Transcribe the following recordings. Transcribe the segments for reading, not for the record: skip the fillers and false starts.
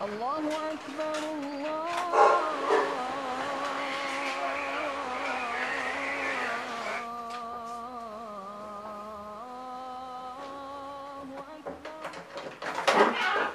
Allahu Akbar, Allahu Akbar.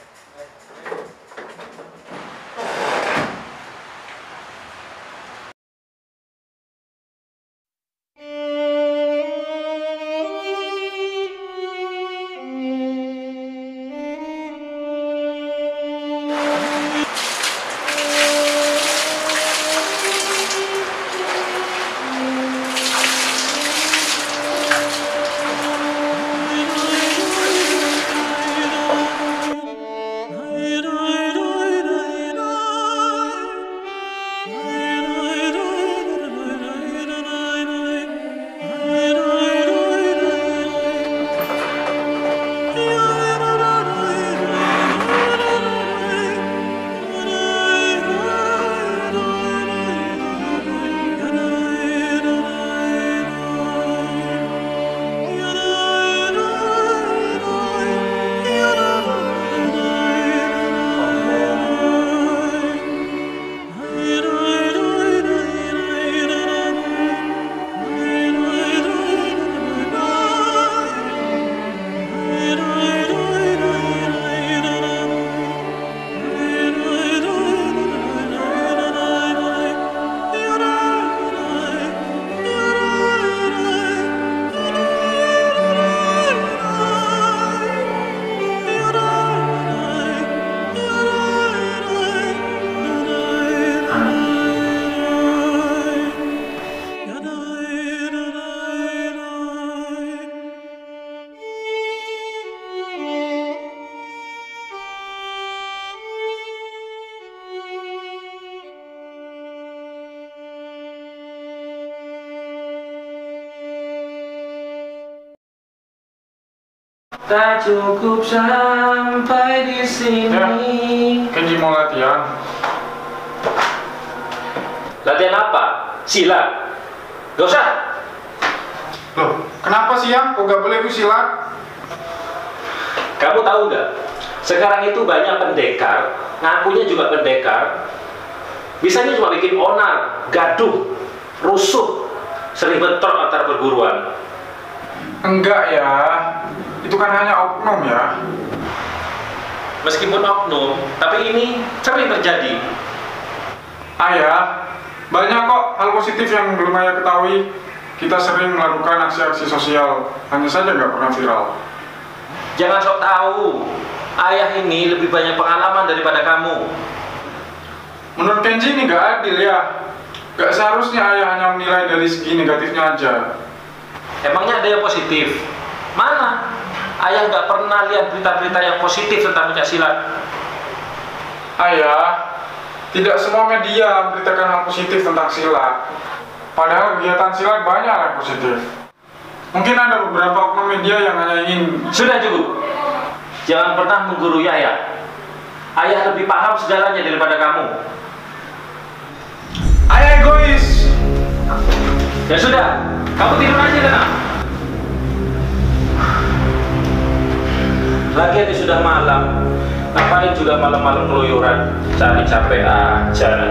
Tak cukup sampai di sini. Kenji mau latihan. Latihan apa? Silat. Gak usah. Loh, kenapa sih yang? Kok gak boleh gue silat? Kamu tahu nggak? Sekarang itu banyak pendekar, ngakunya juga pendekar. Bisanya cuma bikin onar, gaduh, rusuh, sering bentrok antar perguruan. Enggak ya, itu kan hanya oknum ya. Meskipun oknum, tapi ini sering terjadi. Ayah, banyak kok hal positif yang belum ayah ketahui. Kita sering melakukan aksi-aksi sosial, hanya saja nggak pernah viral. Jangan sok tahu. Ayah ini lebih banyak pengalaman daripada kamu. Menurut Kenji ini nggak adil ya. Nggak seharusnya ayah hanya menilai dari segi negatifnya aja. Emangnya ada yang positif? Mana? Ayah nggak pernah lihat berita-berita yang positif tentang pencaksilat. Ayah, tidak semua media memberitakan hal positif tentang silat. Padahal kegiatan silat banyak yang positif. Mungkin ada beberapa oknum media yang hanya ingin... Sudah cukup. Jangan pernah menggurui ayah. Ayah lebih paham segalanya daripada kamu. Ayah egois! Ya sudah, kamu tidur aja tenang. Lagian ini sudah malam. Ngapain juga malam-malam keluyuran? Cari capek aja.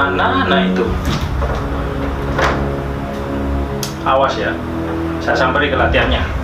Mana nah itu? Awas ya, saya samperin ke latihannya.